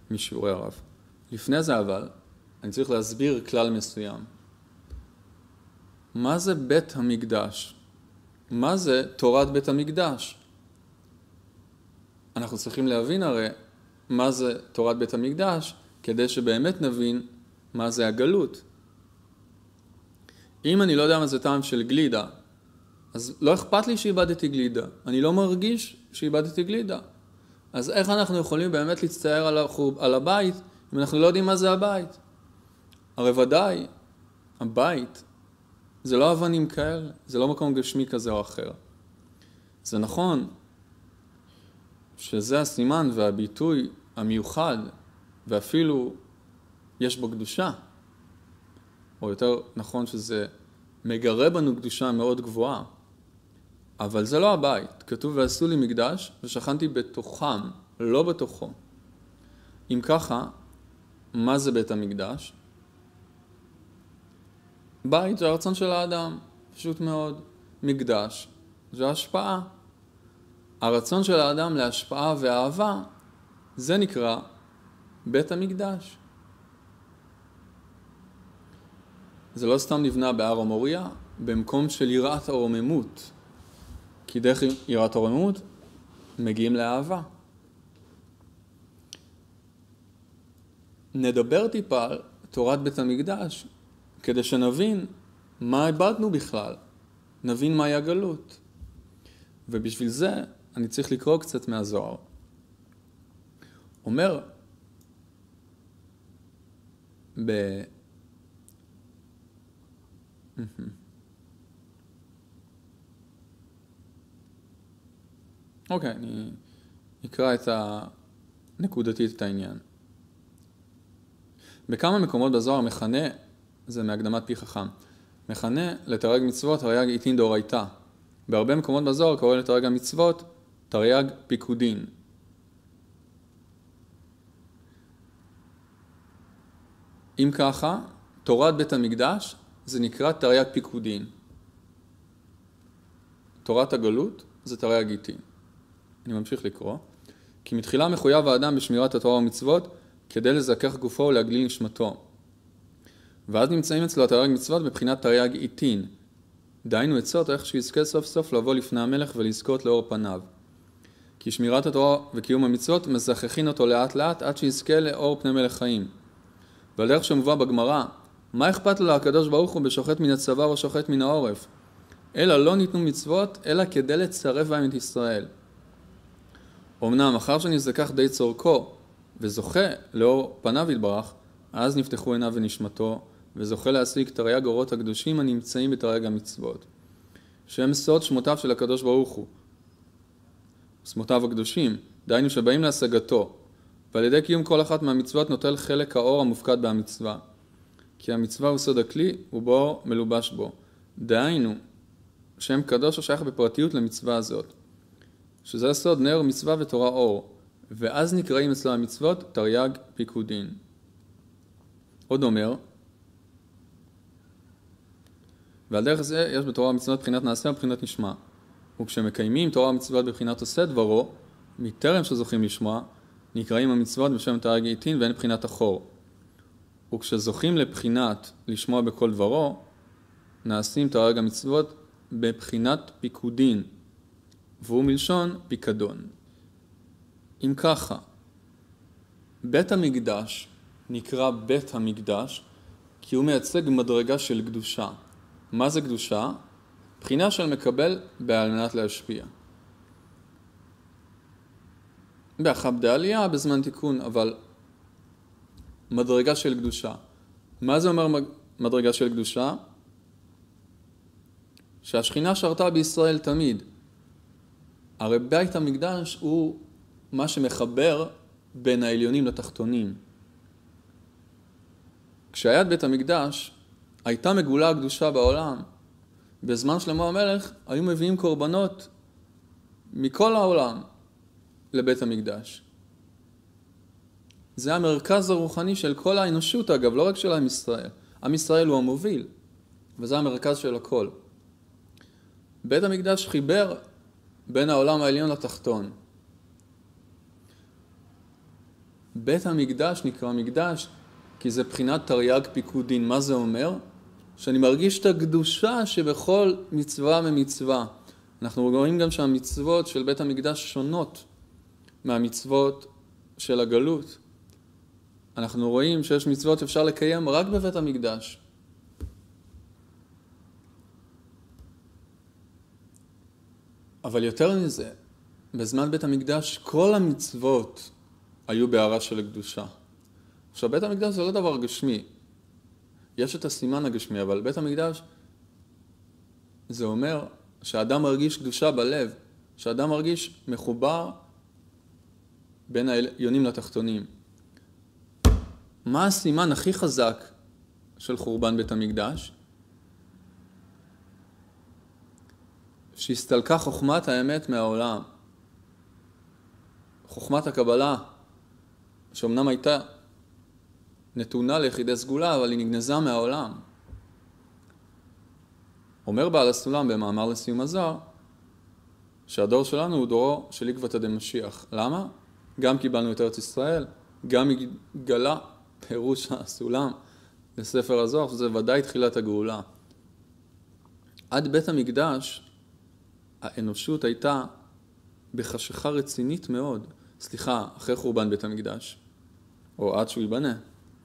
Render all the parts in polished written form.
משיעורי הרב. לפני זה אבל, אני צריך להסביר כלל מסוים. מה זה בית המקדש? מה זה תורת בית המקדש? אנחנו צריכים להבין הרי מה זה תורת בית המקדש, כדי שבאמת נבין מה זה הגלות. אם אני לא יודע מה זה טעם של גלידה, אז לא אכפת לי שאיבדתי גלידה. אני לא מרגיש שאיבדתי גלידה. אז איך אנחנו יכולים באמת להצטער על הבית, אם אנחנו לא יודעים מה זה הבית? הרי ודאי, הבית זה לא אבנים כאלה, זה לא מקום גשמי כזה או אחר. זה נכון שזה הסימן והביטוי המיוחד, ואפילו יש בו קדושה, או יותר נכון שזה מגרה בנו קדושה מאוד גבוהה, אבל זה לא הבית. כתוב ועשו לי מקדש ושכנתי בתוכם, לא בתוכו. אם ככה, מה זה בית המקדש? בית זה הרצון של האדם, פשוט מאוד. מקדש זה השפעה. הרצון של האדם להשפעה ואהבה, זה נקרא בית המקדש. זה לא סתם נבנה בהר המוריה, במקום של יראת הרוממות. כי דרך יראת הרוממות מגיעים לאהבה. נדבר טיפה על תורת בית המקדש, כדי שנבין מה איבדנו בכלל. נבין מהי הגלות. ובשביל זה אני צריך לקרוא קצת מהזוהר. אומר אוקיי, אני אקרא נקודתית את העניין. בכמה מקומות בזוהר מכנה, זה מהקדמת פי חכם, מכנה לתרי"ג מצוות תרי"ג עיטין דאורייתא. בהרבה מקומות בזוהר קורא לתרי"ג המצוות תרי"ג פיקודין. אם ככה, תורת בית המקדש זה נקרא תרי"ג פיקודין. תורת הגלות זה תרי"ג עיטין. אני ממשיך לקרוא. כי מתחילה מחויב האדם בשמירת התורה ומצוות כדי לזכך גופו ולהגליל נשמתו. ואז נמצאים אצלו התרי"ג מצוות בבחינת תרי"ג עיטין. דהיינו עצות איך שיזכה סוף סוף לבוא לפני המלך ולזכות לאור פניו. כי שמירת התורה וקיום המצוות מזככין אותו לאט לאט עד שיזכה לאור פני מלך חיים. ועל דרך שמובא בגמרא, מה אכפת לו לקדוש ברוך הוא בשוחט מן הצוואר או שוחט מן העורף? אלא לא ניתנו מצוות אלא כדי לצרף בהם את ישראל. אמנם אחר שנזכך די צורכו וזוכה לאור פניו יתברך, אז נפתחו עיניו ונשמתו, וזוכה להשיג תרי"ג אורות הקדושים הנמצאים בתרי"ג המצוות. שהם סוד שמותיו של הקדוש ברוך הוא. שמותיו הקדושים, דהיינו שבאים להשגתו, ועל ידי קיום כל אחת מהמצוות נוטל חלק האור המופקד במצווה. כי המצווה הוא סוד הכלי ובו מלובש בו. דהיינו, שם קדוש השייך בפרטיות למצווה הזאת. שזה סוד נר מצווה ותורה אור. ואז נקראים אצלו המצוות תרי"ג פיקודין. עוד אומר, ועל דרך זה יש בתורה המצוות בחינת נעשה ובחינת נשמע. וכשמקיימים תורה המצוות בבחינת עושה דברו, מטרם שזוכים לשמוע, נקראים המצוות בשם תרי"ג עיטין ואין בחינת אחור. וכשזוכים לבחינת לשמוע בכל דברו, נעשים תרי"ג המצוות בבחינת פיקודין, והוא מלשון פיקדון. אם ככה, בית המקדש נקרא בית המקדש כי הוא מייצג מדרגה של קדושה. מה זה קדושה? בחינה של מקבל על מנת להשפיע. באחב דעלייה בזמן תיקון, אבל מדרגה של קדושה. מה זה אומר מדרגה של קדושה? שהשכינה שרתה בישראל תמיד. הרי בית המקדש הוא מה שמחבר בין העליונים לתחתונים. כשהיה בית המקדש, הייתה מגולה הקדושה בעולם. בזמן שלמה המלך היו מביאים קורבנות מכל העולם לבית המקדש. זה המרכז הרוחני של כל האנושות, אגב, לא רק של עם ישראל. עם ישראל הוא המוביל, וזה המרכז של הכל. בית המקדש חיבר בין העולם העליון לתחתון. בית המקדש נקרא מקדש כי זה בחינת תרי"ג פיקודין. מה זה אומר? שאני מרגיש את הקדושה שבכל מצווה ומצווה. אנחנו רואים גם שהמצוות של בית המקדש שונות מהמצוות של הגלות. אנחנו רואים שיש מצוות שאפשר לקיים רק בבית המקדש. אבל יותר מזה, בזמן בית המקדש כל המצוות היו בהערה של קדושה. עכשיו, בית המקדש זה לא דבר גשמי. יש את הסימן הגשמי, אבל בית המקדש זה אומר שהאדם מרגיש קדושה בלב, שהאדם מרגיש מחובר בין העליונים לתחתונים. מה הסימן הכי חזק של חורבן בית המקדש? שהסתלקה חוכמת האמת מהעולם. חוכמת הקבלה, שאומנם הייתה נתונה ליחידי סגולה, אבל היא נגנזה מהעולם. אומר בעל הסולם במאמר לסיום הזוהר, שהדור שלנו הוא דורו של עקבתא דמשיח. למה? גם קיבלנו את ארץ ישראל, גם התגלה פירוש הסולם לספר הזוהר, שזה ודאי תחילת הגאולה. עד בית המקדש, האנושות הייתה בחשיכה רצינית מאוד. סליחה, אחרי חורבן בית המקדש, או עד שהוא ייבנה.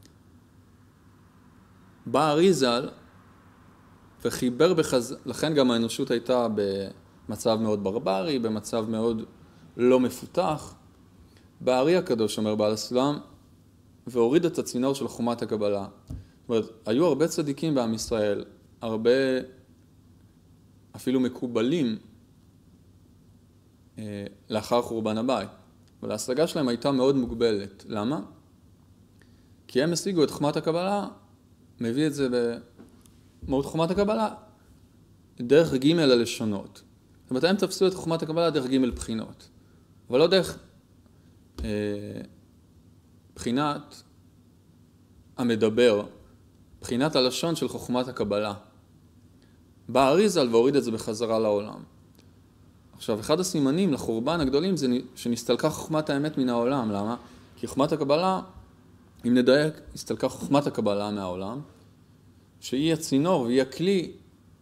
בא אריז"ל וחיבר לכן גם האנושות הייתה במצב מאוד ברברי, במצב מאוד לא מפותח. בא הארי הקדוש, אומר בעל הסולם, והוריד את הצינור של חומת הקבלה. זאת אומרת, היו הרבה צדיקים בעם ישראל, הרבה אפילו מקובלים לאחר חורבן הבית. אבל ההשגה שלהם הייתה מאוד מוגבלת. למה? כי הם השיגו את חומת הקבלה, מביא את זה במהות חומת הקבלה, דרך ג' הלשונות. זאת אומרת, הם תפסו את חומת הקבלה דרך ג' בחינות, אבל לא דרך בחינת המדבר, בחינת הלשון של חוכמת הקבלה. בא אריז"ל והוריד את זה בחזרה לעולם. עכשיו, אחד הסימנים לחורבן הגדולים זה שנסתלקה חוכמת האמת מן העולם. למה? כי חוכמת הקבלה, אם נדייק, הסתלקה חוכמת הקבלה מהעולם, שהיא הצינור והיא הכלי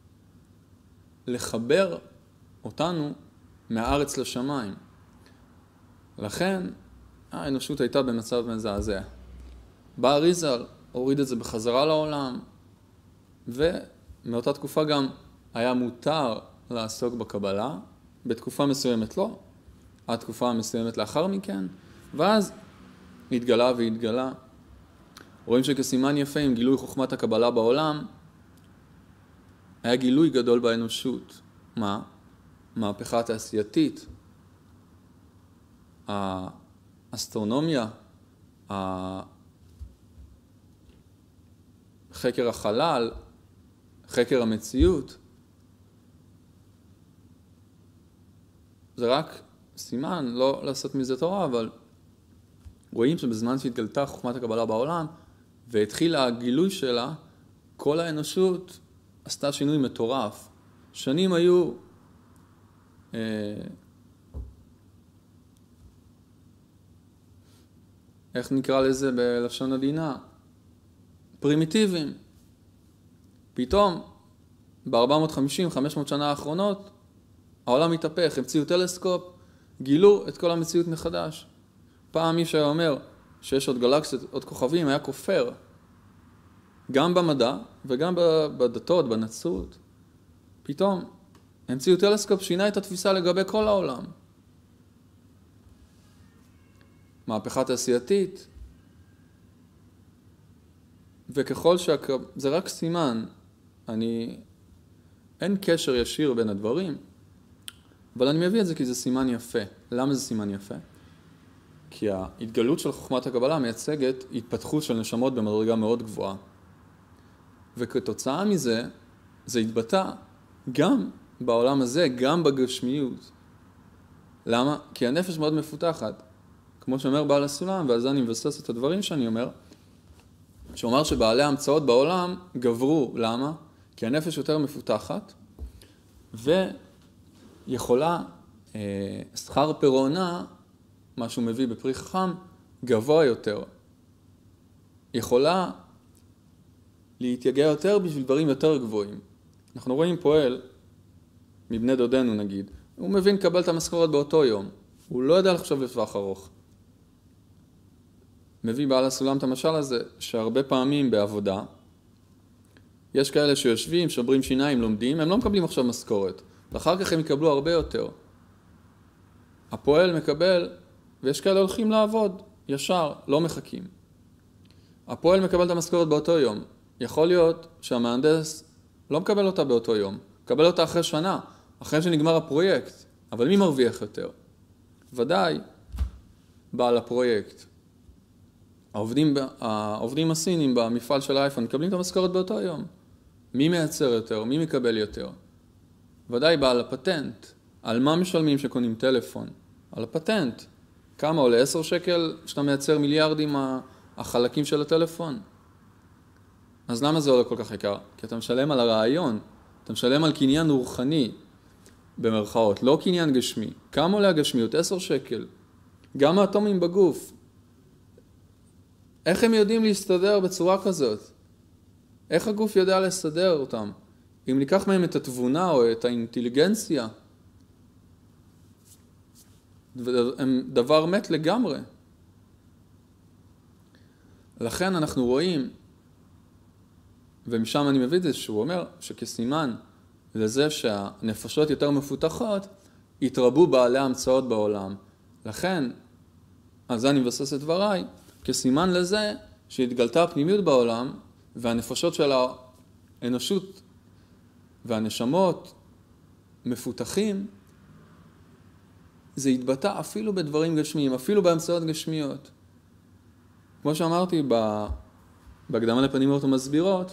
לחבר אותנו מהארץ לשמיים. לכן, האנושות הייתה במצב מזעזע. בא אריז"ל, הוריד את זה בחזרה לעולם, ומאותה תקופה גם היה מותר לעסוק בקבלה, בתקופה מסוימת לא, התקופה המסוימת לאחר מכן, ואז התגלה והתגלה. רואים שכסימן יפה עם גילוי חוכמת הקבלה בעולם, היה גילוי גדול באנושות. מה? מהפכה התעשייתית, האסטרונומיה, חקר החלל, חקר המציאות. זה רק סימן, לא לעשות מזה תורה, אבל רואים שבזמן שהתגלתה חוכמת הקבלה בעולם, והתחיל הגילוי שלה, כל האנושות עשתה שינוי מטורף. שנים היו איך נקרא לזה בלשון עדינה? פרימיטיביים. פתאום, ב-450-500 שנה האחרונות, העולם מתהפך, המציאו טלסקופ, גילו את כל המציאות מחדש. פעם מי שאומר שיש עוד גלקסיות, עוד כוכבים, היה כופר. גם במדע וגם בדתות, בנצרות. פתאום המציאו טלסקופ, שינה את התפיסה לגבי כל העולם. מהפכה תעשייתית. וככל זה רק סימן, אין קשר ישיר בין הדברים, אבל אני מביא את זה כי זה סימן יפה. למה זה סימן יפה? כי ההתגלות של חוכמת הקבלה מייצגת התפתחות של נשמות במדרגה מאוד גבוהה. וכתוצאה מזה, זה התבטא גם בעולם הזה, גם בגשמיות. למה? כי הנפש מאוד מפותחת. כמו שאומר בעל הסולם, ועל זה אני מבסס את הדברים שאני אומר, שאומר שבעלי ההמצאות בעולם גברו. למה? כי הנפש יותר מפותחת, ויכולה שכר פירעונה, מה שהוא מביא בפרי חכם, גבוה יותר, יכולה להתייגע יותר בשביל דברים יותר גבוהים. אנחנו רואים פועל, מבני דודנו נגיד, הוא מבין לקבל את המשכורת באותו יום, הוא לא יודע לחשוב לטווח ארוך. מביא בעל הסולם את המשל הזה, שהרבה פעמים בעבודה, יש כאלה שיושבים, שוברים שיניים, לומדים, הם לא מקבלים עכשיו משכורת, ואחר כך הם יקבלו הרבה יותר. הפועל מקבל, ויש כאלה הולכים לעבוד, ישר, לא מחכים. הפועל מקבל את המשכורת באותו יום. יכול להיות שהמהנדס לא מקבל אותה באותו יום, מקבל אותה אחרי שנה, אחרי שנגמר הפרויקט. אבל מי מרוויח יותר? ודאי, בעל הפרויקט. העובדים הסינים במפעל של האייפון מקבלים את המשכורת באותו יום. מי מייצר יותר? מי מקבל יותר? ודאי בעל הפטנט. על מה משלמים שקונים טלפון? על הפטנט. כמה עולה? 10 שקל שאתה מייצר מיליארדים החלקים של הטלפון? אז למה זה עולה כל כך יקר? כי אתה משלם על הרעיון, אתה משלם על קניין רוחני, במרכאות, לא קניין גשמי. כמה עולה הגשמיות? 10 שקל. גם האטומים בגוף. איך הם יודעים להסתדר בצורה כזאת? איך הגוף יודע לסדר אותם? אם ניקח מהם את התבונה או את האינטליגנציה, הם דבר מת לגמרי. לכן אנחנו רואים, ומשם אני מביא את זה, שהוא אומר שכסימן לזה שהנפשות יותר מפותחות, התרבו בעלי המצאות בעולם. לכן, על זה אני מבסס את דבריי, כסימן לזה שהתגלתה הפנימיות בעולם, והנפשות של האנושות והנשמות מפותחים, זה התבטא אפילו בדברים גשמיים, אפילו בהמצאות גשמיות. כמו שאמרתי בהקדמה לפנימיות ומסבירות,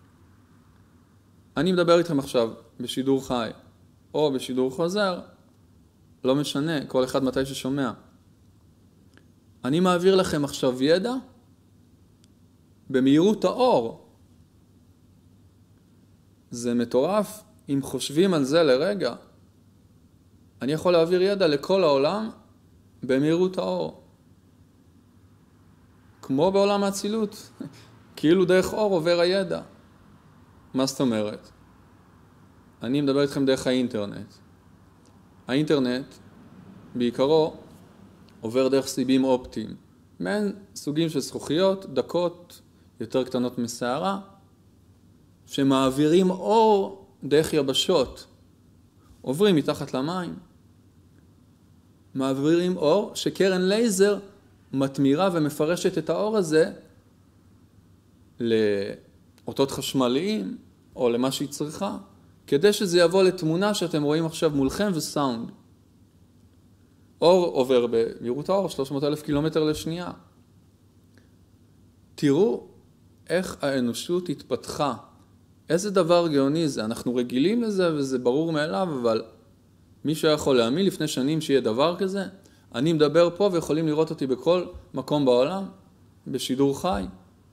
אני מדבר איתכם עכשיו בשידור חי או בשידור חוזר, לא משנה, כל אחד מתי ששומע. אני מעביר לכם עכשיו ידע במהירות האור. זה מטורף אם חושבים על זה לרגע. אני יכול להעביר ידע לכל העולם במהירות האור. כמו בעולם האצילות, כאילו דרך אור עובר הידע. מה זאת אומרת? אני מדבר איתכם דרך האינטרנט. האינטרנט בעיקרו עובר דרך סיבים אופטיים. מעין סוגים של זכוכיות, דקות יותר קטנות מסערה, שמעבירים אור דרך יבשות. עוברים מתחת למים. מעבירים אור שקרן לייזר מתמירה ומפרשת את האור הזה לאותות חשמליים או למה שהיא צריכה, כדי שזה יבוא לתמונה שאתם רואים עכשיו מולכם וסאונד. אור עובר במהירות האור 300,000 קילומטר לשנייה. תראו איך האנושות התפתחה. איזה דבר גאוני זה. אנחנו רגילים לזה וזה ברור מאליו, אבל מי שיכול להאמין לפני שנים שיהיה דבר כזה? אני מדבר פה ויכולים לראות אותי בכל מקום בעולם, בשידור חי.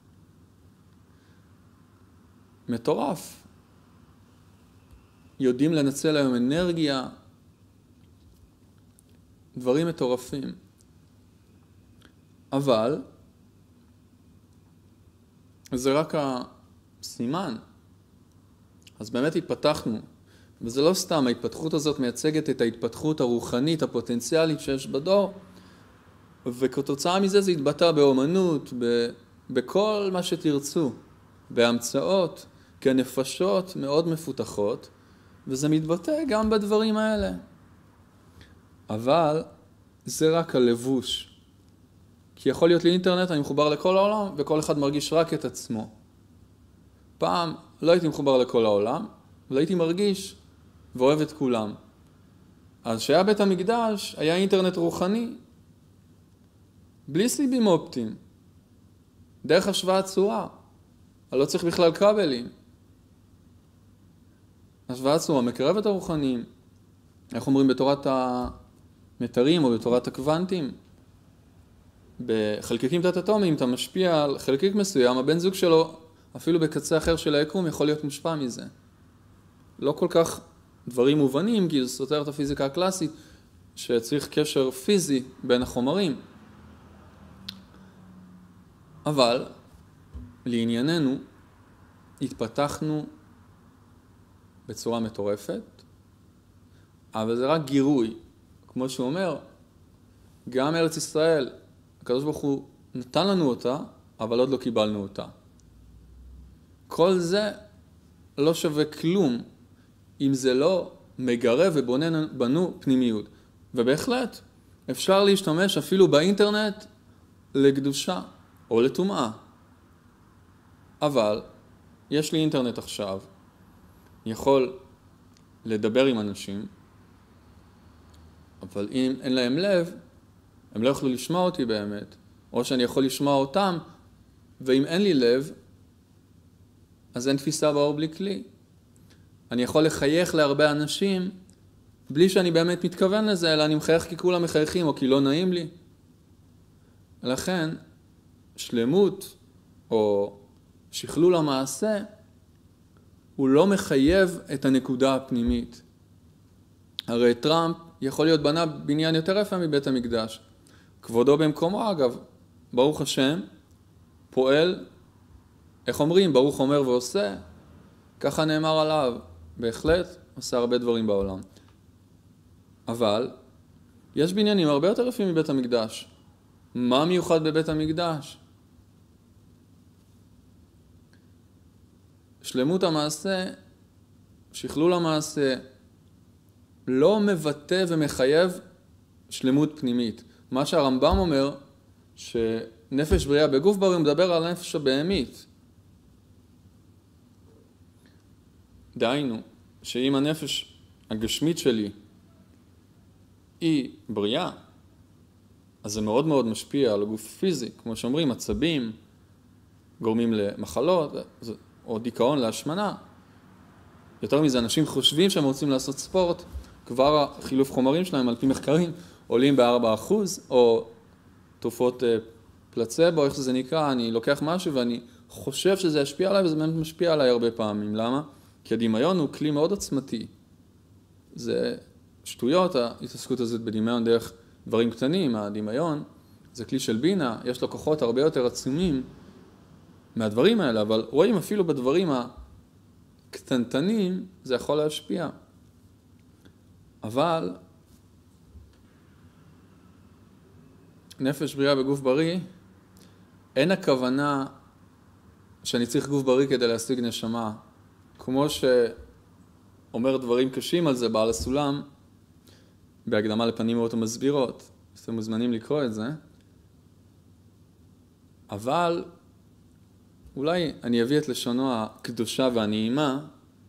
מטורף. יודעים לנצל היום אנרגיה, דברים מטורפים. אבל זה רק הסימן. אז באמת התפתחנו. וזה לא סתם, ההתפתחות הזאת מייצגת את ההתפתחות הרוחנית, הפוטנציאלית שיש בדור, וכתוצאה מזה זה התבטא באומנות, בכל מה שתרצו, בהמצאות, כנפשות מאוד מפותחות, וזה מתבטא גם בדברים האלה. אבל זה רק הלבוש. כי יכול להיות לי אינטרנט, אני מחובר לכל העולם, וכל אחד מרגיש רק את עצמו. פעם לא הייתי מחובר לכל העולם, אבל הייתי מרגיש ואוהב את כולם. אז שהיה בית המקדש, היה אינטרנט רוחני, בלי סיבים אופטיים, דרך השוואת צורה, אבל לא צריך בכלל כבלים. השוואת צורה מקרבת הרוחניים. איך אומרים בתורת המתרים או בתורת הקוונטים? בחלקיקים תת-אטומיים אתה משפיע על חלקיק מסוים, הבן זוג שלו אפילו בקצה אחר של היקום יכול להיות מושפע מזה. לא כל כך דברים מובנים, כי זה סותר את הפיזיקה הקלאסית, שצריך קשר פיזי בין החומרים. אבל לענייננו התפתחנו בצורה מטורפת, אבל זה רק גירוי. כמו שהוא אומר, גם ארץ ישראל, הקדוש ברוך הוא נתן לנו אותה, אבל עוד לא קיבלנו אותה. כל זה לא שווה כלום אם זה לא מגרה ובונה בנו פנימיות. ובהחלט אפשר להשתמש אפילו באינטרנט לקדושה או לטומאה. אבל יש לי אינטרנט עכשיו, יכול לדבר עם אנשים, אבל אם אין להם לב, הם לא יכולו לשמוע אותי באמת, או שאני יכול לשמוע אותם, ואם אין לי לב, אז אין תפיסה באור בלי כלי. אני יכול לחייך להרבה אנשים, בלי שאני באמת מתכוון לזה, אלא אני מחייך כי כולם מחייכים, או כי לא נעים לי. לכן, שלמות, או שכלול המעשה, הוא לא מחייב את הנקודה הפנימית. הרי טראמפ יכול להיות בנה בניין יותר יפה מבית המקדש. כבודו במקומו, אגב, ברוך השם, פועל, איך אומרים, ברוך אומר ועושה, ככה נאמר עליו, בהחלט עושה הרבה דברים בעולם. אבל יש בניינים הרבה יותר יפים מבית המקדש. מה מיוחד בבית המקדש? שלמות המעשה, שכלול המעשה, לא מבטא ומחייב שלמות פנימית. מה שהרמב"ם אומר, שנפש בריאה בגוף בריא, מדבר על הנפש הבהמית. דהיינו, שאם הנפש הגשמית שלי היא בריאה, אז זה מאוד מאוד משפיע על הגוף הפיזי. כמו שאומרים, עצבים גורמים למחלות, או דיכאון להשמנה. יותר מזה, אנשים חושבים שהם רוצים לעשות ספורט, כבר החילוף חומרים שלהם, על פי מחקרים, עולים ב4%, או תרופות פלצבו, איך זה נקרא, אני לוקח משהו ואני חושב שזה ישפיע עליי, וזה באמת משפיע עליי הרבה פעמים. למה? כי הדמיון הוא כלי מאוד עצמתי. זה שטויות, ההתעסקות הזאת בדמיון דרך דברים קטנים. הדמיון זה כלי של בינה, יש לו כוחות הרבה יותר עצומים מהדברים האלה, אבל רואים אפילו בדברים הקטנטנים, זה יכול להשפיע. אבל נפש בריאה בגוף בריא, אין הכוונה שאני צריך גוף בריא כדי להשיג נשמה. כמו שאומר דברים קשים על זה בעל הסולם, בהקדמה לפנימיות המסבירות. אתם מוזמנים לקרוא את זה. אבל אולי אני אביא את לשונו הקדושה והנעימה,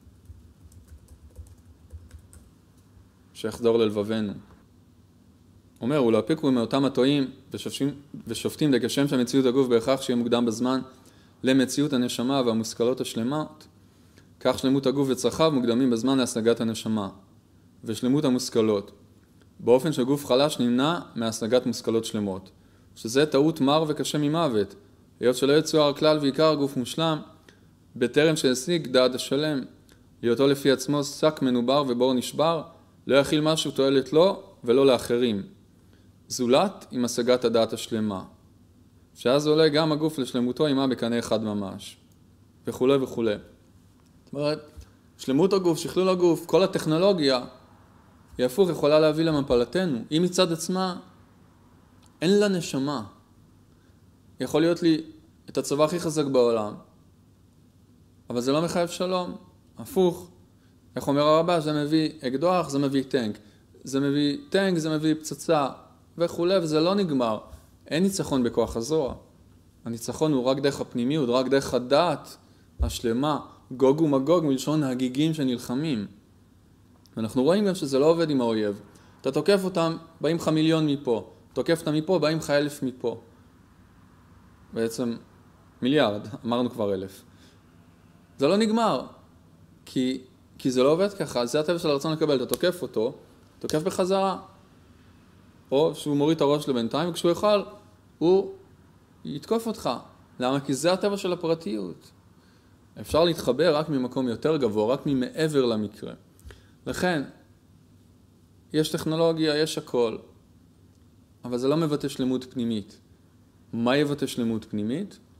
שיחדור ללבבנו. אומר, ולא הפיקו מאותם הטועים ושופטים לגשם שהמציאות הגוף בהכרח שיהיה מוקדם בזמן למציאות הנשמה והמושכלות השלמות, כך שלמות הגוף וצרכיו מוקדמים בזמן להשגת הנשמה, ושלמות המושכלות, באופן שגוף חלש נמנע מהשגת מושכלות שלמות, שזה טעות מר וקשה ממוות, היות שלא יצואר כלל ועיקר גוף מושלם, בטרם שהשיג דעת השלם, להיותו לפי עצמו שק מנובר ובור נשבר, לא יכיל משהו תועלת לו ולא לאחרים. זולת עם השגת הדעת השלמה. שאז עולה גם הגוף לשלמותו עמה בקנה אחד ממש. וכו' וכו'. זאת אומרת, שלמות הגוף, שכלול הגוף, כל הטכנולוגיה, היא הפוך יכולה להביא למפלתנו. היא מצד עצמה, אין לה נשמה. יכול להיות לי את הצבא הכי חזק בעולם, אבל זה לא מחייב שלום. הפוך. איך אומר הרבה? זה מביא אקדוח, זה מביא טנק. זה מביא טנק, זה מביא פצצה, וכו', וזה לא נגמר. אין ניצחון בכוח הזרוע. הניצחון הוא רק דרך הפנימיות, רק דרך הדעת השלמה, גוג ומגוג מלשון הגיגים שנלחמים. ואנחנו רואים גם שזה לא עובד עם האויב. אתה תוקף אותם, באים לך מיליון מפה. תוקף אותם מפה, באים לך 1,000 מפה. בעצם מיליארד, אמרנו כבר 1,000. זה לא נגמר, כי זה לא עובד ככה. זה הטבע של הרצון לקבל, אתה תוקף אותו, תוקף בחזרה. או שהוא מוריד את הראש לבינתיים, וכשהוא יוכל, הוא יתקוף אותך. למה? כי זה הטבע של הפרטיות. אפשר להתחבר רק ממקום יותר גבוה, רק ממעבר למקרה. לכן, יש טכנולוגיה, יש הכל, אבל זה לא מבטא שלמות פנימית. מה יבטא שלמות פנימית?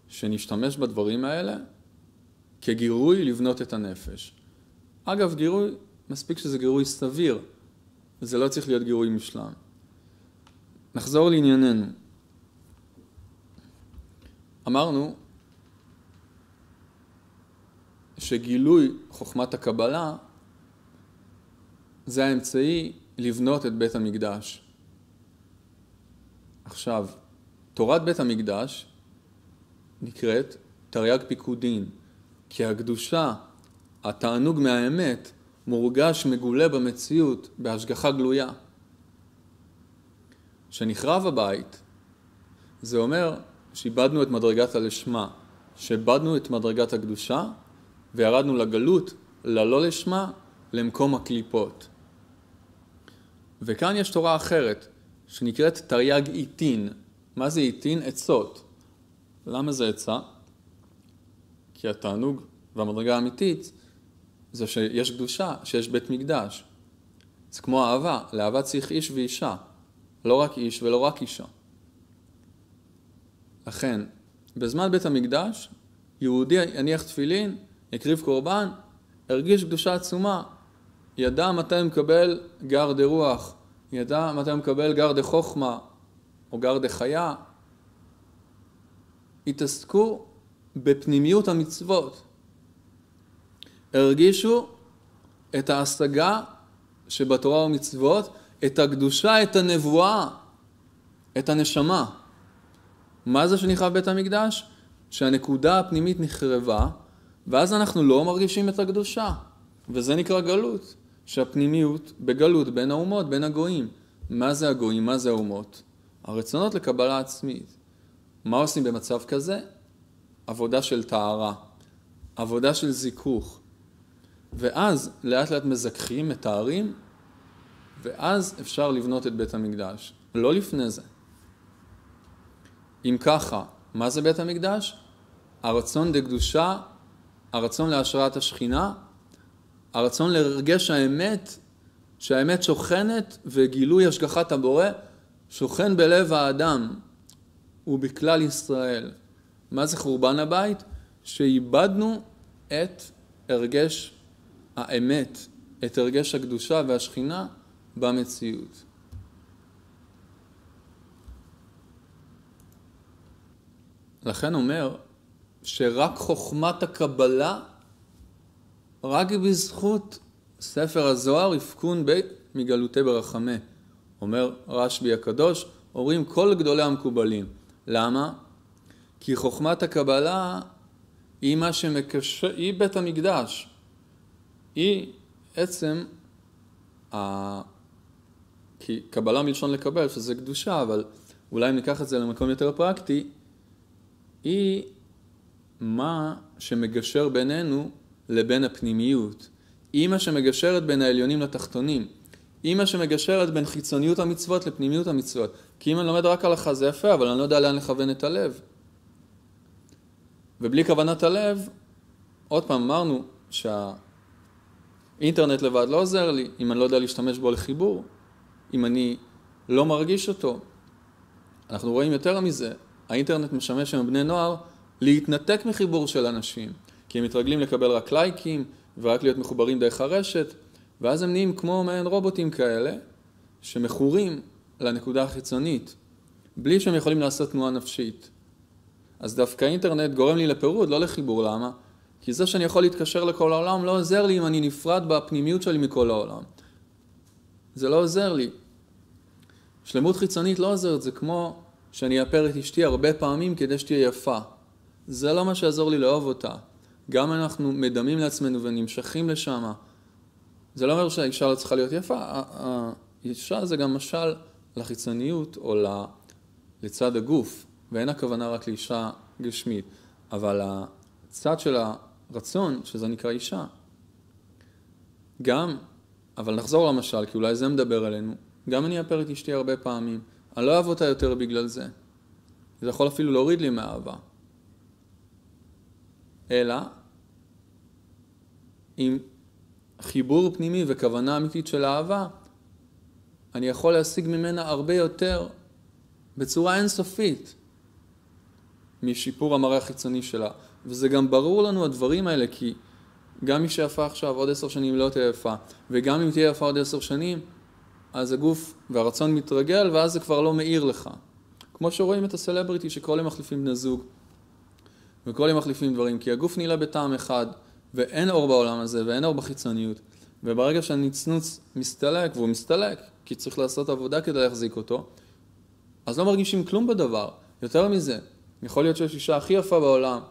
שנשתמש בדברים האלה כגירוי לבנות את הנפש. אגב, גירוי, מספיק שזה גירוי סביר, זה לא צריך להיות גירוי משלם. נחזור לענייננו. אמרנו שגילוי חוכמת הקבלה זה האמצעי לבנות את בית המקדש. עכשיו, תורת בית המקדש נקראת תרי"ג פיקודין, כי הקדושה, התענוג מהאמת, מורגש מגולה במציאות בהשגחה גלויה. שנחרב הבית, זה אומר שאיבדנו את מדרגת הלשמה, שאיבדנו את מדרגת הקדושה, וירדנו לגלות, ללא לשמה, למקום הקליפות. וכאן יש תורה אחרת, שנקראת תרי"ג עיטין. מה זה עיטין? עצות. למה זה עצה? כי התענוג והמדרגה האמיתית זה שיש קדושה, שיש בית מקדש. זה כמו אהבה, לאהבה צריך איש ואישה, לא רק איש ולא רק אישה. לכן, בזמן בית המקדש, יהודי יניח תפילין, יקריב קורבן, הרגיש קדושה עצומה, ידע מתי מקבל גר דרוח, ידע מתי מקבל גר דחוכמה או גר דחיה. התעסקו בפנימיות המצוות. הרגישו את ההשגה שבתורה ומצוות, את הקדושה, את הנבואה, את הנשמה. מה זה שנחרב בית המקדש? שהנקודה הפנימית נחרבה, ואז אנחנו לא מרגישים את הקדושה. וזה נקרא גלות, שהפנימיות בגלות בין האומות, בין הגויים. מה זה הגויים? מה זה האומות? הרצונות לקבלה עצמית. מה עושים במצב כזה? עבודה של טהרה, עבודה של זיכוך. ואז לאט לאט מזכחים, מתארים, ואז אפשר לבנות את בית המקדש. לא לפני זה. אם ככה, מה זה בית המקדש? הרצון דקדושה, הרצון להשראת השכינה, הרצון לרגש האמת, שהאמת שוכנת וגילוי השגחת הבורא, שוכן בלב האדם ובכלל ישראל. מה זה חורבן הבית? שאיבדנו את הרגש האמת, את הרגש הקדושה והשכינה במציאות. לכן אומר שרק חוכמת הקבלה, רק בזכות ספר הזוהר יפקון בית מגלותי ברחמה. אומר רשב"י הקדוש, אומרים כל גדולי המקובלים. למה? כי חוכמת הקבלה היא מה שמקשר, היא בית המקדש. היא עצם, כי קבלה מלשון לקבל, שזה קדושה, אבל אולי אם ניקח את זה למקום יותר פרקטי, היא מה שמגשר בינינו לבין הפנימיות. היא מה שמגשרת בין העליונים לתחתונים. היא מה שמגשרת בין חיצוניות המצוות לפנימיות המצוות. כי אם אני לומד רק הלכה זה יפה, אבל אני לא יודע לאן לכוון את הלב. ובלי כוונת הלב, עוד פעם אמרנו שהאינטרנט לבד לא עוזר לי, אם אני לא יודע להשתמש בו לחיבור, אם אני לא מרגיש אותו. אנחנו רואים יותר מזה, האינטרנט משמש עם בני נוער להתנתק מחיבור של אנשים, כי הם מתרגלים לקבל רק לייקים ורק להיות מחוברים דרך הרשת, ואז הם נהיים כמו מעין רובוטים כאלה, שמכורים לנקודה החיצונית, בלי שהם יכולים לעשות תנועה נפשית. אז דווקא האינטרנט גורם לי לפירוד, לא לחיבור. למה? כי זה שאני יכול להתקשר לכל העולם לא עוזר לי אם אני נפרד בפנימיות שלי מכל העולם. זה לא עוזר לי. שלמות חיצונית לא עוזרת, זה כמו שאני אאפר את אשתי הרבה פעמים כדי שתהיה יפה. זה לא מה שיעזור לי לאהוב אותה. גם אנחנו מדמים לעצמנו ונמשכים לשם. זה לא אומר שהאישה לא צריכה להיות יפה. האישה זה גם משל לחיצוניות או לצד הגוף. ואין הכוונה רק לאישה גשמית. אבל הצד של הרצון, שזה נקרא אישה, גם, אבל נחזור למשל, כי אולי זה מדבר עלינו, גם אני אאפר את אשתי הרבה פעמים. אני לא אוהב אותה יותר בגלל זה. זה יכול אפילו להוריד לי מאהבה. אלא, עם חיבור פנימי וכוונה אמיתית של אהבה, אני יכול להשיג ממנה הרבה יותר בצורה אינסופית. משיפור המראה החיצוני שלה. וזה גם ברור לנו הדברים האלה, כי גם מי שיפה עכשיו עוד 10 שנים לא תהיה יפה, וגם אם תהיה יפה עוד 10 שנים, אז הגוף והרצון מתרגל, ואז זה כבר לא מאיר לך. כמו שרואים את הסלבריטי שכל הם מחליפים בני זוג, וכל הם מחליפים דברים, כי הגוף נעלה בטעם אחד, ואין אור בעולם הזה, ואין אור בחיצוניות. וברגע שהנצנוץ מסתלק, והוא מסתלק, כי צריך לעשות עבודה כדי להחזיק אותו, אז לא מרגישים כלום בדבר. יותר מזה, יכול להיות שיש אישה הכי יפה בעולם,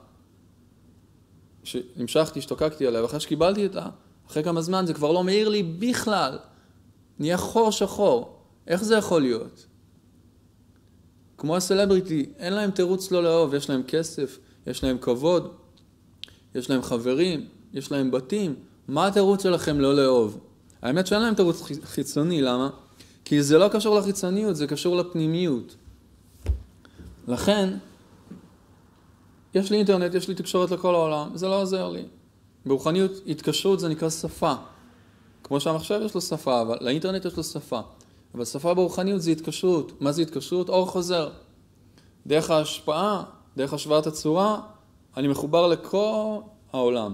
שהמשכתי, השתוקקתי עליה, ואחרי שקיבלתי אותה, אחרי כמה זמן זה כבר לא מאיר לי בכלל. נהיה חור שחור. איך זה יכול להיות? כמו הסלבריטי, אין להם תירוץ לא לאהוב, יש להם כסף, יש להם כבוד, יש להם חברים, יש להם בתים. מה התירוץ שלכם לא לאהוב? האמת שאין להם תירוץ חיצוני, למה? כי זה לא קשור לחיצוניות, זה קשור לפנימיות. לכן, יש לי אינטרנט, יש לי תקשורת לכל העולם, זה לא עוזר לי. ברוחניות, התקשרות זה נקרא שפה. כמו שהמחשב יש לו שפה, אבל לאינטרנט יש לו שפה. אבל שפה ברוחניות זה התקשרות. מה זה התקשרות? אור חוזר. דרך ההשפעה, דרך השוואת הצורה, אני מחובר לכל העולם.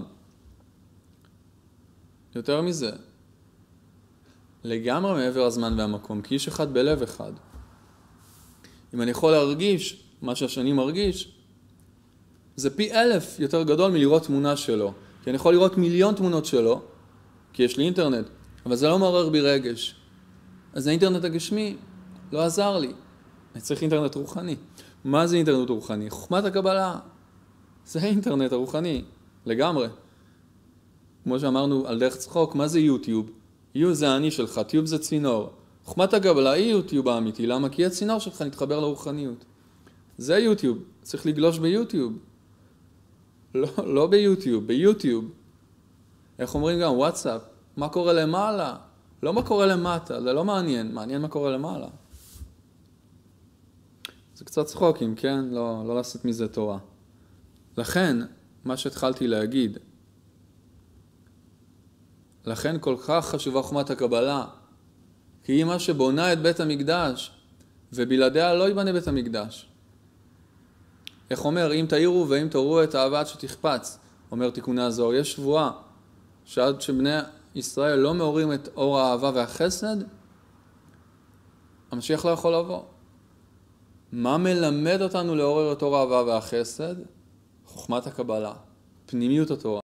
יותר מזה, לגמרי מעבר הזמן והמקום, כי איש אחד בלב אחד. אם אני יכול להרגיש מה שהשני מרגיש, זה פי 1000 יותר גדול מלראות תמונה שלו. כי אני יכול לראות 1,000,000 תמונות שלו, כי יש לי אינטרנט, אבל זה לא מעורר בי רגש. אז האינטרנט הגשמי לא עזר לי. אני צריך אינטרנט רוחני. מה זה אינטרנט רוחני? חוכמת הקבלה. זה האינטרנט הרוחני, לגמרי. כמו שאמרנו על דרך צחוק, מה זה יוטיוב? יו זה אני שלך, טיוב זה צינור. חוכמת הקבלה היא יוטיוב האמיתי, למה? כי הצינור שלך נתחבר לרוחניות. זה יוטיוב, צריך לגלוש ביוטיוב. לא ביוטיוב, ביוטיוב. איך אומרים גם? וואטסאפ. מה קורה למעלה? לא מה קורה למטה, זה לא מעניין. מעניין מה קורה למעלה. זה קצת צחוקים, כן? לא לעשות מזה תורה. לכן, מה שהתחלתי להגיד, לכן כל כך חשובה חוכמת הקבלה, כי היא מה שבונה את בית המקדש, ובלעדיה לא ייבנה בית המקדש. איך אומר? אם תאירו ואם תורו את האהבה עד שתחפץ, אומר תיקוני הזוהר, יש שבועה שעד שבני ישראל לא מעוררים את אור האהבה והחסד, המשיח לא יכול לבוא. מה מלמד אותנו לעורר את אור האהבה והחסד? חוכמת הקבלה, פנימיות התורה.